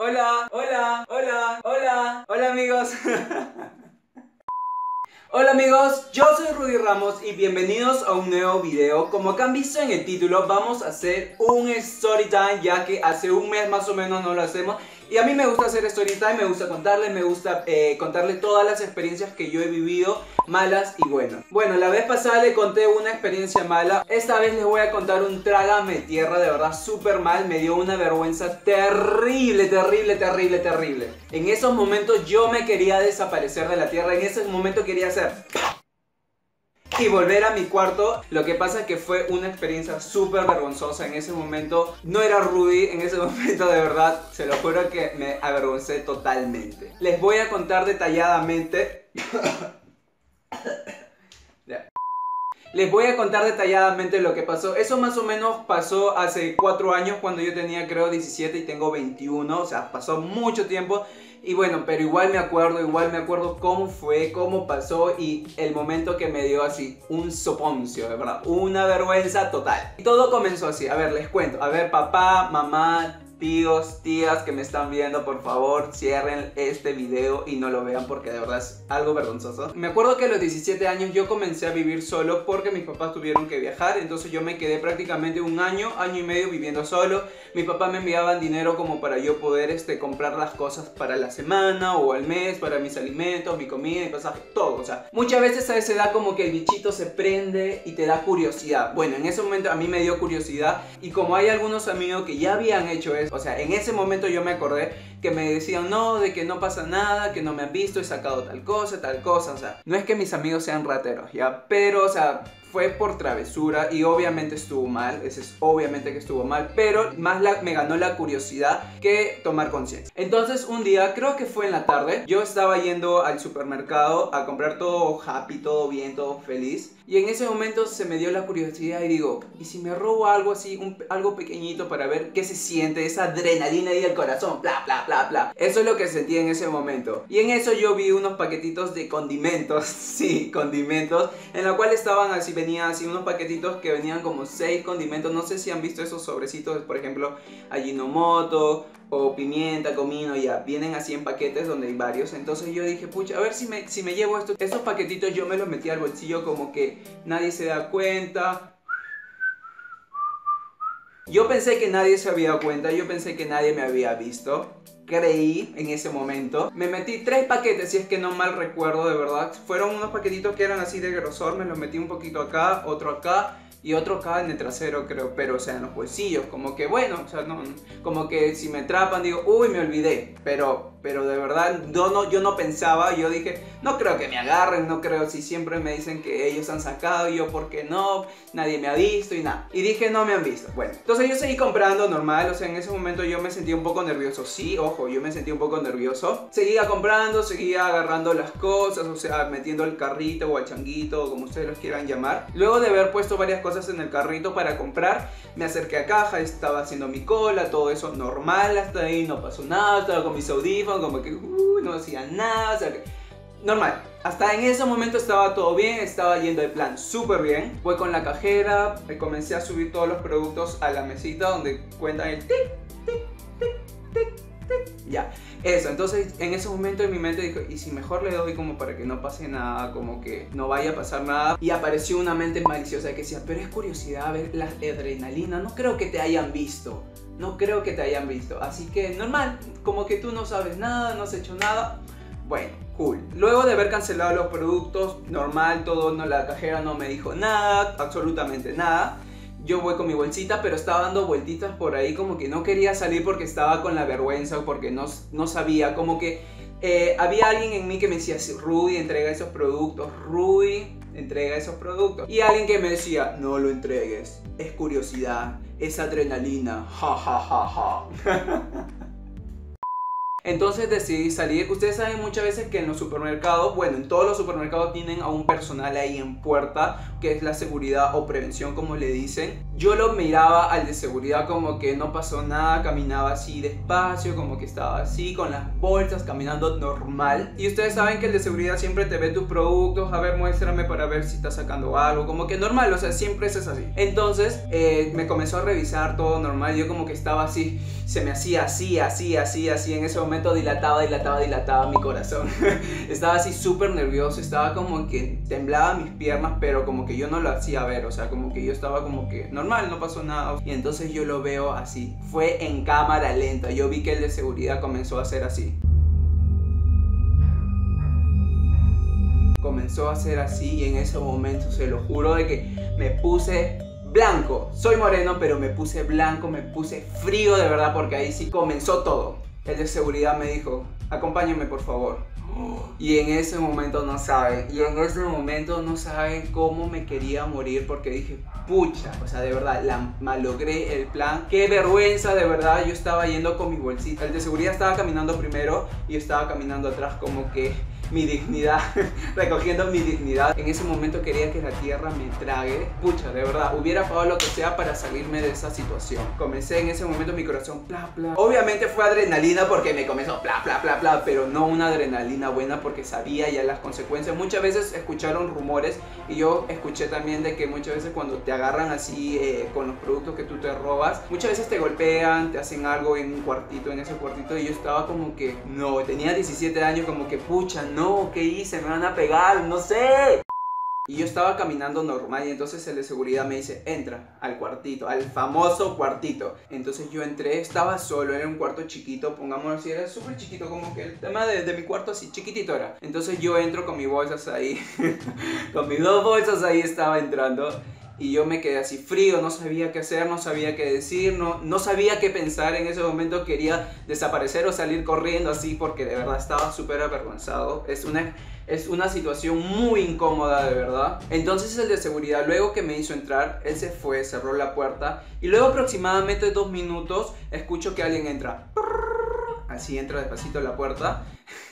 Hola, hola, hola, hola, hola amigos. Hola amigos, yo soy Rudy Ramos y bienvenidos a un nuevo video. Como acá han visto en el título, vamos a hacer un story time, ya que hace un mes más o menos no lo hacemos. Y a mí me gusta hacer story time, me gusta contarle todas las experiencias que yo he vivido, malas y buenas. Bueno, la vez pasada le conté una experiencia mala. Esta vez les voy a contar un trágame tierra, de verdad súper mal. Me dio una vergüenza terrible, terrible, terrible, terrible. En esos momentos yo me quería desaparecer de la tierra. En ese momento quería hacer y volver a mi cuarto. Lo que pasa es que fue una experiencia súper vergonzosa. En ese momento no era Rudy, en ese momento de verdad, se lo juro que me avergoncé totalmente. Les voy a contar detalladamente Les voy a contar detalladamente lo que pasó. Eso más o menos pasó hace 4 años, cuando yo tenía creo 17 y tengo 21. O sea, pasó mucho tiempo. Y bueno, pero igual me acuerdo cómo fue, cómo pasó y el momento que me dio así un soponcio, de verdad, una vergüenza total. Y todo comenzó así, a ver, les cuento. A ver, papá, mamá, tíos, tías que me están viendo, por favor, cierren este video y no lo vean porque de verdad es algo vergonzoso. Me acuerdo que a los 17 años yo comencé a vivir solo porque mis papás tuvieron que viajar. Entonces yo me quedé prácticamente un año y medio viviendo solo. Mis papás me enviaban dinero como para yo poder comprar las cosas para la semana o al mes, para mis alimentos, mi comida, mi pasaje, todo. O sea, muchas veces a esa edad como que el bichito se prende y te da curiosidad. Bueno, en ese momento a mí me dio curiosidad y como hay algunos amigos que ya habían hecho eso, o sea, en ese momento yo me acordé que me decían no, de que no pasa nada, que no me han visto, he sacado tal cosa, o sea, no es que mis amigos sean rateros, ¿ya? Pero, o sea, fue por travesura y obviamente estuvo mal, obviamente que estuvo mal, pero más me ganó la curiosidad que tomar conciencia. Entonces un día, creo que fue en la tarde, yo estaba yendo al supermercado a comprar todo happy, todo bien, todo feliz. Y en ese momento se me dio la curiosidad y digo, ¿y si me robo algo así, algo pequeñito para ver qué se siente, esa adrenalina ahí del corazón, bla, bla, bla, bla? Eso es lo que sentí en ese momento. Y en eso yo vi unos paquetitos de condimentos, sí, condimentos, en la cual estaban así, venían así unos paquetitos que venían como 6 condimentos. No sé si han visto esos sobrecitos, por ejemplo, Ajinomoto o pimienta, comino, ya, vienen así en paquetes donde hay varios. Entonces yo dije, pucha, a ver si me llevo estos paquetitos. Yo me los metí al bolsillo como que nadie se da cuenta. Yo pensé que nadie se había dado cuenta, yo pensé que nadie me había visto. Creí en ese momento. Me metí 3 paquetes, si es que no mal recuerdo, de verdad. Fueron unos paquetitos que eran así de grosor. Me los metí un poquito acá, otro acá y otro acá en el trasero, creo. Pero, o sea, en los bolsillos, como que bueno, o sea, no, como que si me atrapan digo, uy, me olvidé. Pero de verdad, yo no pensaba. Yo dije, no creo que me agarren, no creo, si siempre me dicen que ellos han sacado, yo por qué no, nadie me ha visto y nada. Y dije, no me han visto. Bueno, entonces yo seguí comprando normal. O sea, en ese momento yo me sentía un poco nervioso. Sí, ojo, yo me sentí un poco nervioso. Seguía comprando, seguía agarrando las cosas, o sea, metiendo el carrito o al changuito, como ustedes los quieran llamar. Luego de haber puesto varias cosas en el carrito para comprar, me acerqué a caja, estaba haciendo mi cola, todo eso normal, hasta ahí no pasó nada, estaba con mis audífonos, como que no hacía nada, o sea, que normal. Hasta en ese momento estaba todo bien, estaba yendo de plan súper bien. Fue con la cajera, comencé a subir todos los productos a la mesita donde cuentan el tic, tic, tic, tic, tic. Ya, eso. Entonces en ese momento en mi mente dijo, ¿y si mejor le doy como para que no pase nada, como que no vaya a pasar nada? Y apareció una mente maliciosa que decía, pero es curiosidad ver la adrenalina, no creo que te hayan visto. No creo que te hayan visto, así que normal, como que tú no sabes nada, no has hecho nada. Bueno, cool. Luego de haber cancelado los productos, normal, todo, no, la cajera no me dijo nada, absolutamente nada. Yo voy con mi bolsita, pero estaba dando vueltitas por ahí, como que no quería salir porque estaba con la vergüenza, porque no sabía, como que había alguien en mí que me decía, Rudy, entrega esos productos, Rudy, entrega esos productos. Y alguien que me decía, no lo entregues, es curiosidad, es adrenalina, ja ja ja ja. Entonces decidí salir. Ustedes saben muchas veces que en los supermercados, bueno, en todos los supermercados tienen a un personal ahí en puerta, que es la seguridad o prevención como le dicen. Yo lo miraba al de seguridad como que no pasó nada, caminaba así despacio, como que estaba así con las bolsas, caminando normal. Y ustedes saben que el de seguridad siempre te ve tus productos, a ver, muéstrame para ver si estás sacando algo, como que normal, o sea, siempre es así. Entonces me comenzó a revisar todo normal, yo como que estaba así, se me hacía así, en ese momento dilataba mi corazón. Estaba así súper nervioso, estaba como que temblaba mis piernas, pero como que yo no lo hacía ver, o sea, como que yo estaba como que normal, no pasó nada. Y entonces yo lo veo así, fue en cámara lenta, yo vi que el de seguridad comenzó a hacer así. Comenzó a hacer así y en ese momento, se lo juro, de que me puse blanco. Soy moreno, pero me puse blanco, me puse frío de verdad, porque ahí sí comenzó todo. El de seguridad me dijo, acompáñame por favor. Y en ese momento no saben, cómo me quería morir, porque dije, pucha, o sea, de verdad, malogré el plan. Qué vergüenza, de verdad. Yo estaba yendo con mi bolsita, el de seguridad estaba caminando primero y yo estaba caminando atrás como que mi dignidad, recogiendo mi dignidad. En ese momento quería que la tierra me trague. Pucha, de verdad, hubiera pagado lo que sea para salirme de esa situación. Comencé en ese momento mi corazón, pla, pla. Obviamente fue adrenalina porque me comenzó pla, pla, pla, pla, pero no una adrenalina buena porque sabía ya las consecuencias. Muchas veces escucharon rumores y yo escuché también de que muchas veces cuando te agarran así con los productos que tú te robas, muchas veces te golpean, te hacen algo en un cuartito, en ese cuartito, y yo estaba como que, no, tenía 17 años, como que pucha, no, ¿qué hice? Me van a pegar, no sé. Y yo estaba caminando normal y entonces el de seguridad me dice, entra al cuartito, al famoso cuartito. Entonces yo entré, estaba solo, era un cuarto chiquito, pongámoslo así, era súper chiquito, como que el tema de mi cuarto así, chiquitito era. Entonces yo entro con mis bolsas ahí, con mis 2 bolsas ahí estaba entrando. Y yo me quedé así frío, no sabía qué hacer, no sabía qué decir, no sabía qué pensar. En ese momento quería desaparecer o salir corriendo así, porque de verdad estaba súper avergonzado. Es una situación muy incómoda, de verdad. Entonces el de seguridad, luego que me hizo entrar, él se fue, cerró la puerta. Y luego aproximadamente 2 minutos, escucho que alguien entra. Así entra despacito a la puerta.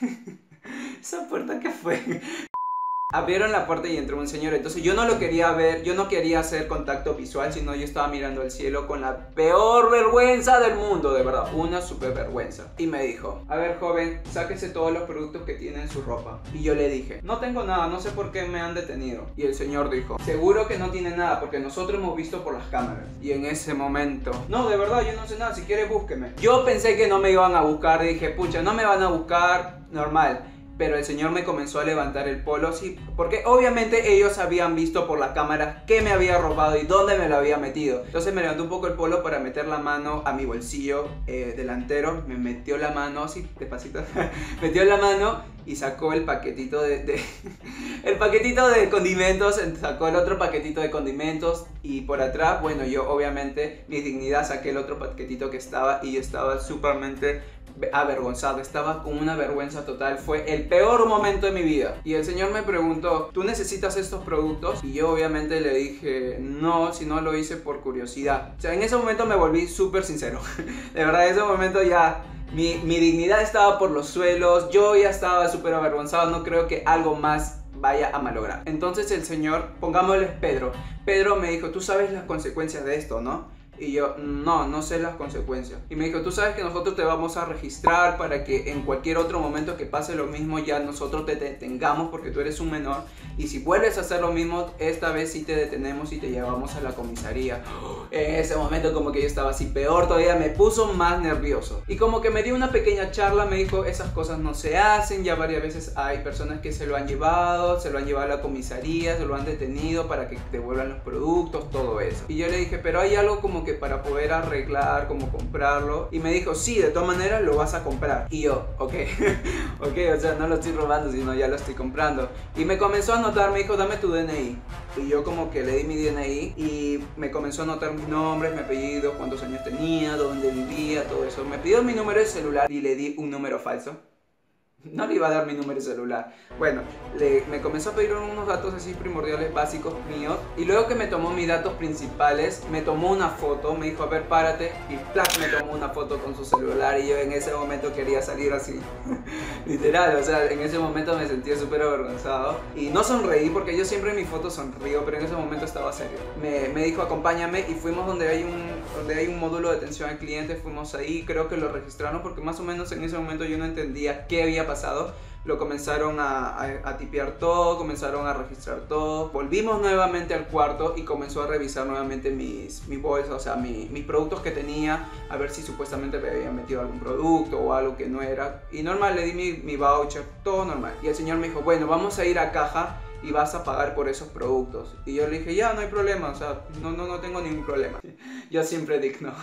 ¿Esa puerta qué fue? Abrieron la puerta y entró un señor. Entonces yo no lo quería ver, yo no quería hacer contacto visual, sino yo estaba mirando al cielo con la peor vergüenza del mundo, de verdad, una super vergüenza. Y me dijo, a ver joven, sáquese todos los productos que tiene en su ropa. Y yo le dije, no tengo nada, no sé por qué me han detenido. Y el señor dijo, seguro que no tiene nada, porque nosotros hemos visto por las cámaras. Y en ese momento, no, de verdad, yo no sé nada, si quiere búsqueme. Yo pensé que no me iban a buscar, dije, pucha, no me van a buscar, normal. Pero el señor me comenzó a levantar el polo, sí, porque obviamente ellos habían visto por la cámara qué me había robado y dónde me lo había metido. Entonces me levantó un poco el polo para meter la mano a mi bolsillo delantero. Me metió la mano, así, despacito, metió la mano y sacó el paquetito el paquetito de condimentos, sacó el otro paquetito de condimentos. Y por atrás, bueno, yo obviamente, mi dignidad, saqué el otro paquetito que estaba y yo estaba súpermente avergonzado, estaba con una vergüenza total. Fue el peor momento de mi vida. Y el señor me preguntó, ¿tú necesitas estos productos? Y yo obviamente le dije, no, si no lo hice por curiosidad. O sea, en ese momento me volví súper sincero. De verdad, en ese momento ya mi dignidad estaba por los suelos, yo ya estaba súper avergonzado, no creo que algo más vaya a malograr. Entonces el señor, pongámosle Pedro me dijo, ¿tú sabes las consecuencias de esto, no? Y yo, no sé las consecuencias. Y me dijo, tú sabes que nosotros te vamos a registrar para que en cualquier otro momento que pase lo mismo ya nosotros te detengamos porque tú eres un menor. Y si vuelves a hacer lo mismo, esta vez sí te detenemos y te llevamos a la comisaría. En ese momento como que yo estaba así peor todavía, me puso más nervioso. Y como que me dio una pequeña charla, me dijo, esas cosas no se hacen. Ya varias veces hay personas que se lo han llevado a la comisaría, se lo han detenido para que devuelvan los productos, todo eso. Y yo le dije, pero hay algo como que para poder arreglar, como comprarlo. Y me dijo, sí, de todas maneras lo vas a comprar. Y yo, ok, o sea, no lo estoy robando, sino ya lo estoy comprando. Y me comenzó a anotar, me dijo, dame tu DNI. Y yo como que le di mi DNI y me comenzó a anotar mis nombres, mi apellido, cuántos años tenía, dónde vivía, todo eso. Me pidió mi número de celular y le di un número falso. No le iba a dar mi número de celular. Bueno, me comenzó a pedir unos datos así primordiales, básicos míos. Y luego que me tomó mis datos principales, me tomó una foto, me dijo, a ver, párate. Y ¡plac! Me tomó una foto con su celular. Y yo en ese momento quería salir así. Literal, o sea, en ese momento me sentía súper avergonzado y no sonreí porque yo siempre en mis fotos sonrío, pero en ese momento estaba serio. Me dijo acompáñame y fuimos donde hay un módulo de atención al cliente, fuimos ahí, creo que lo registraron porque más o menos en ese momento yo no entendía qué había pasado. Lo comenzaron a tipear todo, comenzaron a registrar todo. Volvimos nuevamente al cuarto y comenzó a revisar nuevamente mis bolsas, o sea, mis productos que tenía, a ver si supuestamente me había metido algún producto o algo que no era. Y normal, le di mi voucher, todo normal. Y el señor me dijo, bueno, vamos a ir a caja y vas a pagar por esos productos. Y yo le dije, ya, no hay problema, o sea, no tengo ningún problema. Yo siempre digno.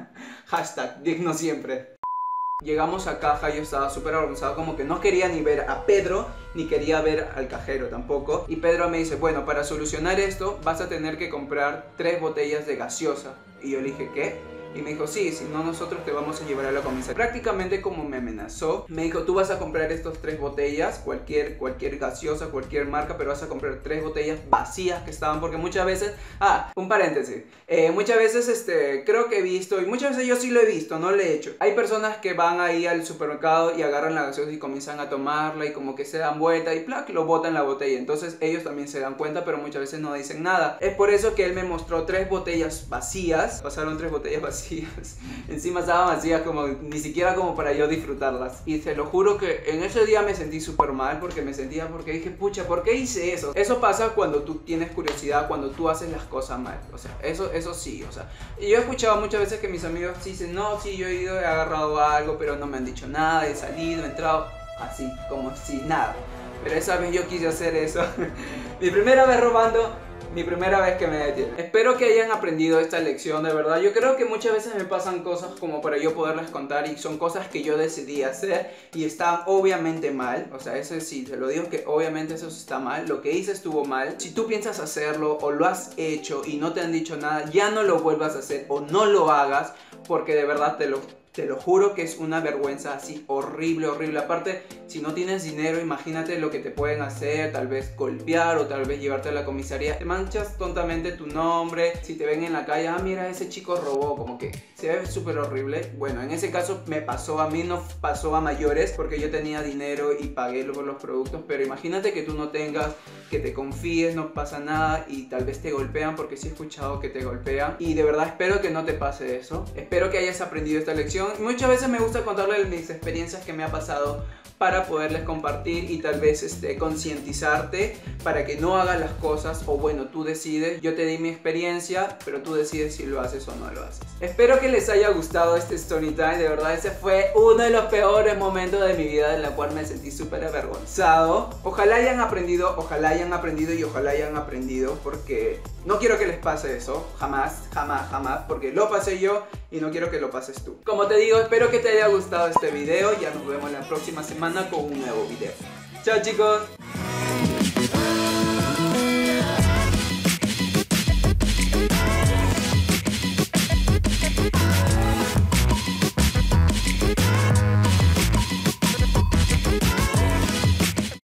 Hashtag, digno siempre. Llegamos a caja, yo estaba súper avergonzado, como que no quería ni ver a Pedro, ni quería ver al cajero tampoco. Y Pedro me dice, bueno, para solucionar esto vas a tener que comprar 3 botellas de gaseosa. Y yo le dije, ¿qué? Y me dijo, sí, si no nosotros te vamos a llevar a la comisaría. Prácticamente como me amenazó, me dijo, tú vas a comprar estos 3 botellas, cualquier gaseosa, cualquier marca, pero vas a comprar 3 botellas vacías que estaban, porque muchas veces, un paréntesis, muchas veces creo que he visto, y muchas veces yo sí lo he visto, no lo he hecho. Hay personas que van ahí al supermercado y agarran la gaseosa y comienzan a tomarla y como que se dan vuelta y ¡plac! Lo botan la botella. Entonces ellos también se dan cuenta, pero muchas veces no dicen nada. Es por eso que él me mostró 3 botellas vacías, pasaron 3 botellas vacías. Encima estaban vacías, como ni siquiera como para yo disfrutarlas. Y te lo juro que en ese día me sentí súper mal porque dije, pucha, ¿por qué hice eso? Eso pasa cuando tú tienes curiosidad, cuando tú haces las cosas mal. O sea, eso sí, o sea. Y yo he escuchado muchas veces que mis amigos dicen, no, sí, yo he ido, he agarrado algo, pero no me han dicho nada, he salido, he entrado, así, como si nada. Pero esa vez yo quise hacer eso. Mi primera vez robando. Mi primera vez que me detienen. Espero que hayan aprendido esta lección, de verdad. Yo creo que muchas veces me pasan cosas como para yo poderles contar y son cosas que yo decidí hacer y están obviamente mal. O sea, eso sí, te lo digo que obviamente eso está mal. Lo que hice estuvo mal. Si tú piensas hacerlo o lo has hecho y no te han dicho nada, ya no lo vuelvas a hacer o no lo hagas, porque de verdad te lo juro que es una vergüenza así horrible, horrible. Aparte, si no tienes dinero, imagínate lo que te pueden hacer, tal vez golpear o tal vez llevarte a la comisaría. Te manchas tontamente tu nombre, si te ven en la calle, mira, ese chico robó, como que se ve súper horrible. Bueno, en ese caso me pasó, a mí no pasó a mayores porque yo tenía dinero y pagué por los productos, pero imagínate que tú no tengas, que te confíes, no pasa nada y tal vez te golpean, porque sí he escuchado que te golpean. Y de verdad espero que no te pase eso, espero que hayas aprendido esta lección. Muchas veces me gusta contarles mis experiencias que me ha pasado para poderles compartir y tal vez concientizarte para que no hagas las cosas, o bueno, tú decides. Yo te di mi experiencia, pero tú decides si lo haces o no lo haces. Espero que les haya gustado este story time. De verdad, ese fue uno de los peores momentos de mi vida en la cual me sentí súper avergonzado. Ojalá hayan aprendido y ojalá hayan aprendido, porque no quiero que les pase eso, jamás, jamás, jamás, porque lo pasé yo y no quiero que lo pases tú. Como te digo, espero que te haya gustado este video. Ya nos vemos la próxima semana con un nuevo video. Chao, chicos.